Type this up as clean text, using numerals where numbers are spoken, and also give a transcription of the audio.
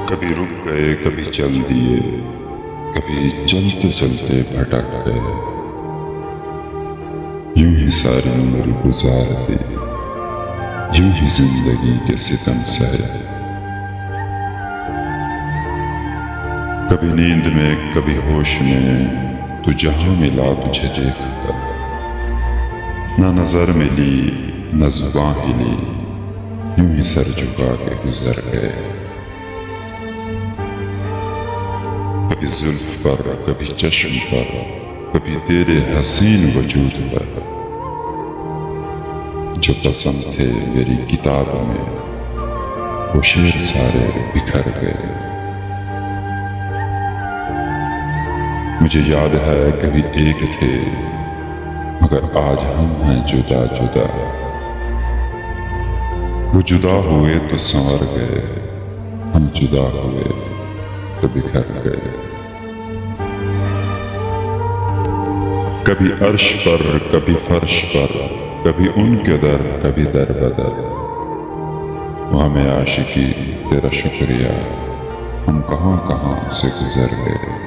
कभी रुक गए, कभी चल दिए, कभी चलते चलते भटक गए। यूं ही सारी उम्र गुजार दी, यूं ही जिंदगी के सितम सहे। कभी नींद में, कभी होश में, तू जहां मिला तुझे देखकर। ना नजर मिली, न जुबां हिली, यूं ही सर झुका के गुजर गए। कभी जुल्फ पर, कभी चश्म पर, कभी तेरे हसीन वजूद पर। जो पसंद थे मेरी किताब में, वो शेर सारे बिखर गए। मुझे याद है कभी एक थे, मगर आज हम हैं जुदा जुदा। वो जुदा हुए तो संवर गए, हम जुदा हुए तो बिखर गए। कभी अर्श पर, कभी फर्श पर, कभी उनके दर, कभी दर बदर। वो हमें आशिकी तेरा शुक्रिया, हम कहां कहां से गुजर गए।